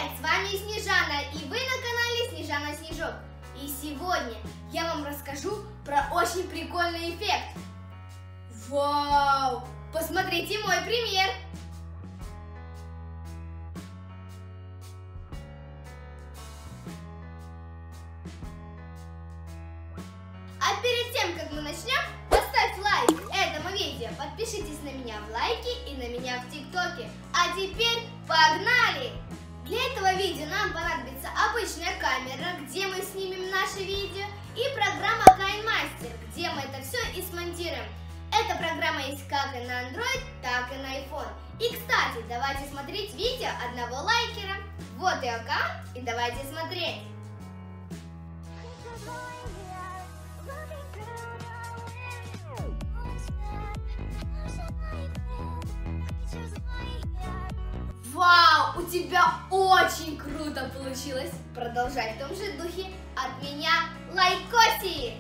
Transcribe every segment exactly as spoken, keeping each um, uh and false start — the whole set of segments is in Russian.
Привет! С вами Снежана, и вы на канале Снежана Снежок. И сегодня я вам расскажу про очень прикольный эффект. Вау! Посмотрите мой пример! А перед тем, как мы начнем, поставь лайк этому видео, подпишитесь на меня в лайке и на меня в ТикТоке. А теперь погнали! Для этого видео нам понадобится обычная камера, где мы снимем наше видео, и программа KineMaster, где мы это все и смонтируем. Эта программа есть как и на Android, так и на iPhone. И, кстати, давайте смотреть видео одного лайкера. Вот ее аккаунт, и давайте смотреть. Вау, у тебя очень круто получилось! Продолжай в том же духе. От меня лайкосик!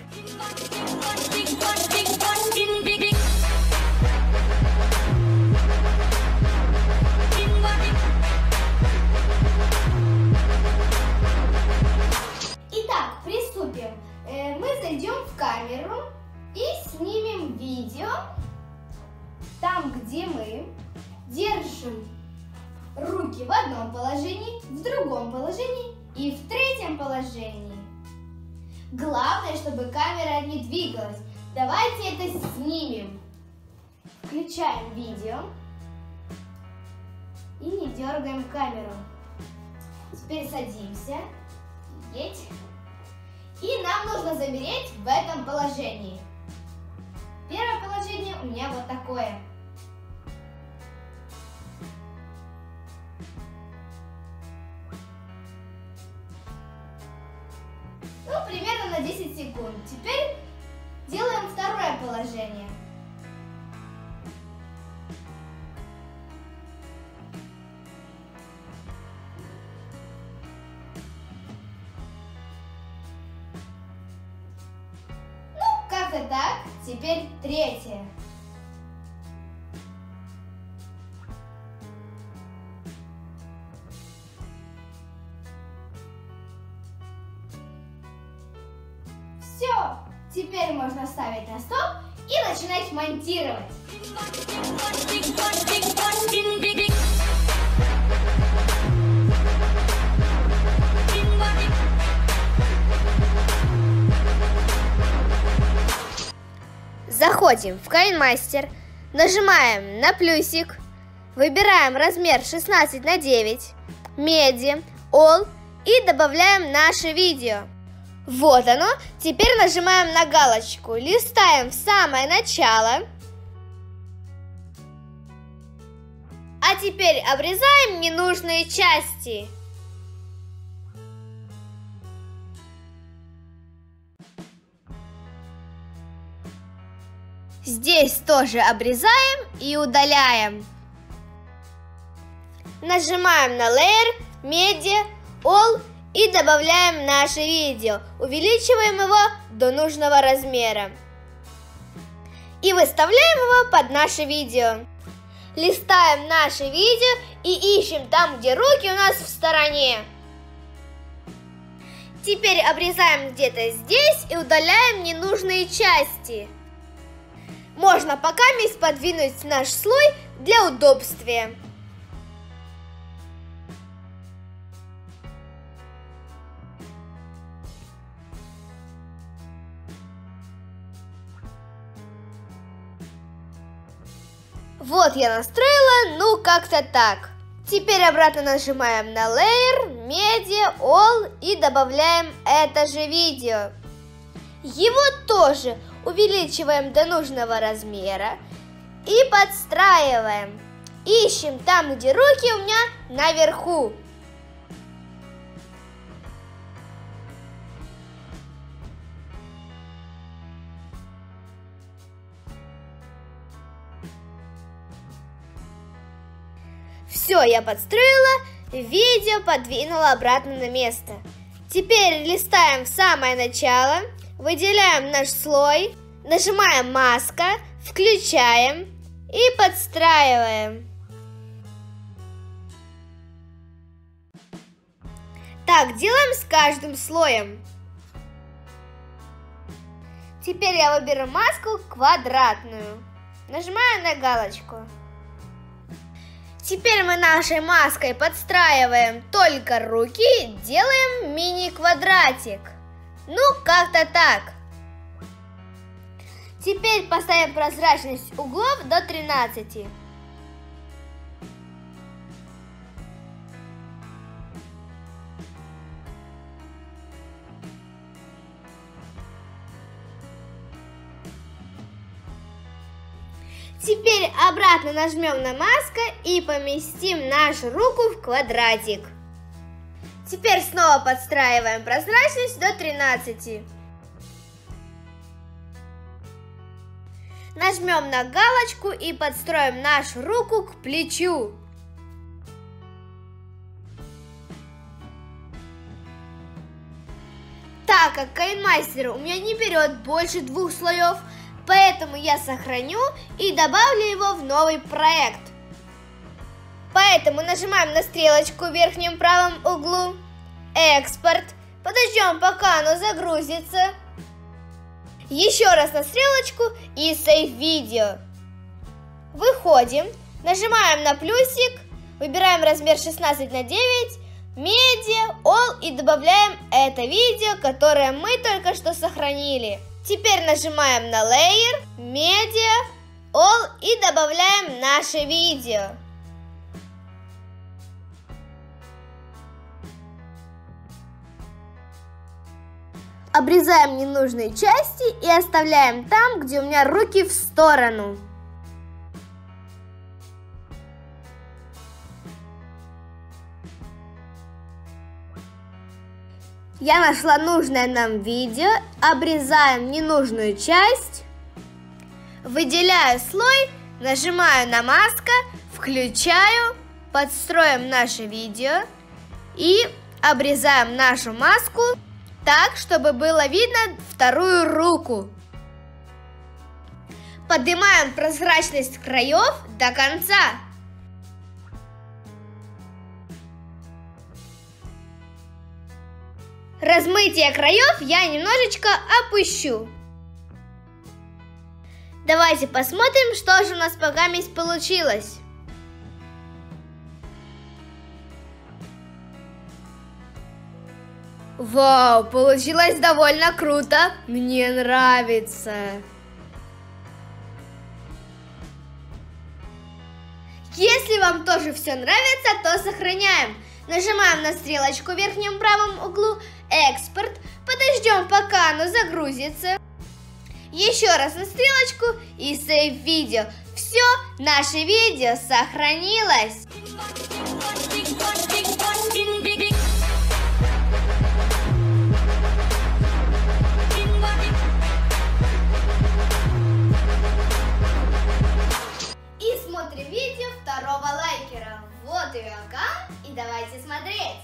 Итак, приступим. Э, мы зайдем в камеру и снимем видео там, где мы держим руки в одном положении, в другом положении и в третьем положении. Главное, чтобы камера не двигалась. Давайте это снимем. Включаем видео и не дергаем камеру. Теперь садимся. Есть. И нам нужно замереть в этом положении. Первое положение у меня вот такое. Ну, примерно на десять секунд. Теперь делаем второе положение. Ну, как-то так. Теперь третье. Все, теперь можно ставить на стоп и начинать монтировать. Заходим в KineMaster, нажимаем на плюсик, выбираем размер шестнадцать на девять, медиа, all и добавляем наше видео. Вот оно. Теперь нажимаем на галочку, листаем в самое начало. А теперь обрезаем ненужные части. Здесь тоже обрезаем и удаляем. Нажимаем на Layer, Media, All и добавляем наше видео. Увеличиваем его до нужного размера. И выставляем его под наше видео. Листаем наше видео и ищем там, где руки у нас в стороне. Теперь обрезаем где-то здесь и удаляем ненужные части. Можно пока месть подвинуть наш слой для удобствия. Вот я настроила, ну как-то так. Теперь обратно нажимаем на Layer, Media, All и добавляем это же видео. Его тоже увеличиваем до нужного размера и подстраиваем. Ищем там, где руки у меня наверху. Все, я подстроила, видео подвинула обратно на место. Теперь листаем в самое начало, выделяем наш слой, нажимаем маска, включаем и подстраиваем. Так делаем с каждым слоем. Теперь я выберу маску квадратную. Нажимаю на галочку. Теперь мы нашей маской подстраиваем только руки, делаем мини-квадратик. Ну, как-то так. Теперь поставим прозрачность углов до тринадцати. Теперь обратно нажмем на маску и поместим нашу руку в квадратик. Теперь снова подстраиваем прозрачность до тринадцати. Нажмем на галочку и подстроим нашу руку к плечу. Так как KineMaster у меня не берет больше двух слоев, поэтому я сохраню и добавлю его в новый проект. Поэтому нажимаем на стрелочку в верхнем правом углу, экспорт, подождем пока оно загрузится. Еще раз на стрелочку и Save видео. Выходим, нажимаем на плюсик, выбираем размер шестнадцать на девять, Media, All и добавляем это видео, которое мы только что сохранили. Теперь нажимаем на Layer, Media, All и добавляем наше видео. Обрезаем ненужные части и оставляем там, где у меня руки в сторону. Я нашла нужное нам видео, обрезаем ненужную часть, выделяю слой, нажимаю на маску, включаю, подстроим наше видео и обрезаем нашу маску так, чтобы было видно вторую руку. Поднимаем прозрачность краев до конца. Размытие краев я немножечко опущу. Давайте посмотрим, что же у нас пока получилось. Вау, получилось довольно круто. Мне нравится. Если вам тоже все нравится, то сохраняем. Нажимаем на стрелочку в верхнем правом углу, экспорт, подождем пока оно загрузится. Еще раз на стрелочку и Save видео. Все, наше видео сохранилось. И смотрим видео второго лайкера. Вот ее аккаунт, и давайте смотреть.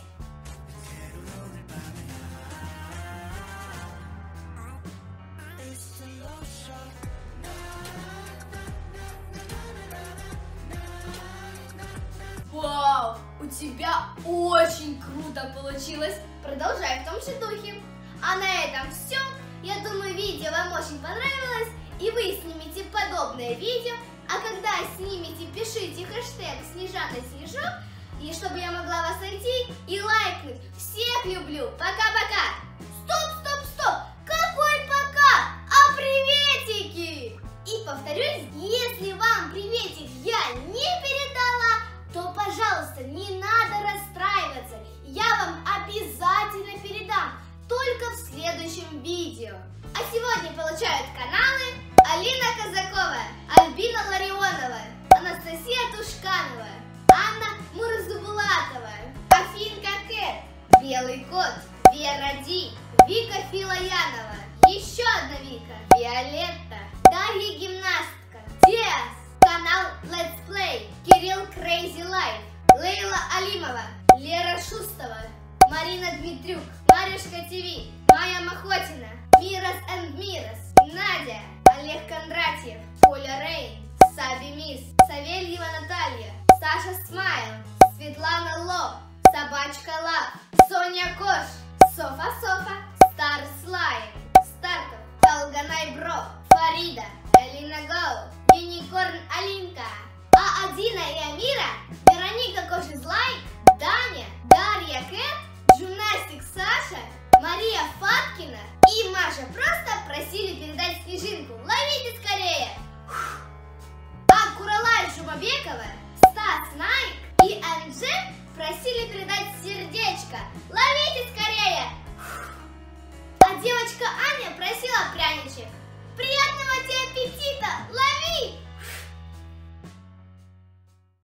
Вау, у тебя очень круто получилось. Продолжай в том же духе. А на этом все. Я думаю, видео вам очень понравилось, и вы снимете подобное видео. А когда снимете, пишите хэштег Снежана Снежок, и чтобы я могла вас найти и лайкнуть. Всех люблю. Пока-пока. Стоп, стоп, стоп. Какой пока? А приветики! И повторюсь, если вам приветик я не передала, то, пожалуйста, не надо расстраиваться. Я вам обязательно передам, только в следующем видео. А сегодня получают каналы Алина Казакова, Альбина Ларионова, Анастасия Тушканова, Анна Мурзубулатова, Афинка Кэт, Белый Кот, Вера Ди, Вика Филоянова, еще одна Вика, Виолетта, Дарья Гимнастка, Диас, канал Let's Play, Кирилл Crazy Life, Лейла Алимова, Лера Шустова, Марина Дмитрюк, Марюшка ТВ, Майя Махотина, Мирас энд Мирас, Надя, Олег Кондратьев, Поля Рейн, Саби Мисс, Савельева Наталья, Саша Смайл, Светлана Ло, Собачка Лав, Соня Ко, Наикова, Стас Наик и Анже просили передать сердечко.